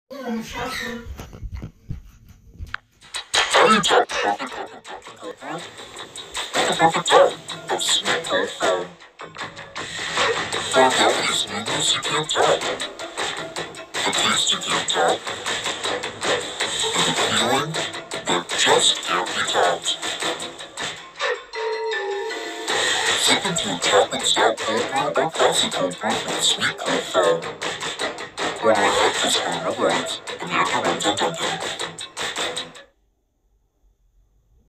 Very top topic the perfect time of sweet profile. For obvious reasons you can't tell. The taste you can't tell. And the feeling that just can't be told. Sipping through chocolate stout cold brew or classic cold brew with a sweet profile. When my head just on the words, and the other ones are dunking.